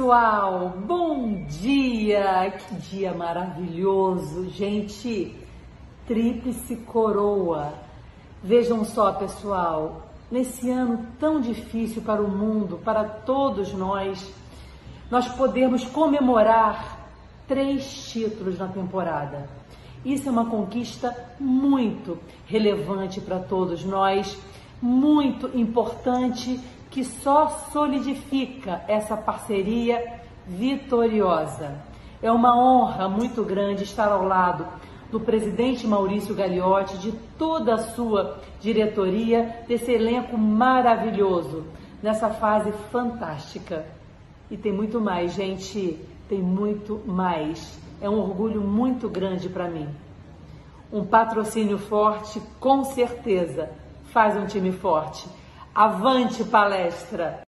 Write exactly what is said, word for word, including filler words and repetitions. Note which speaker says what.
Speaker 1: pessoal, bom dia, que dia maravilhoso, gente, tríplice coroa. Vejam só, pessoal, nesse ano tão difícil para o mundo, para todos nós, nós podemos comemorar três títulos na temporada. Isso é uma conquista muito relevante para todos nós, muito importante, que só solidifica essa parceria vitoriosa. É uma honra muito grande estar ao lado do presidente Maurício Gagliotti, de toda a sua diretoria, desse elenco maravilhoso, nessa fase fantástica. E tem muito mais, gente, tem muito mais. É um orgulho muito grande para mim. Um patrocínio forte, com certeza, faz um time forte. Avante palestra!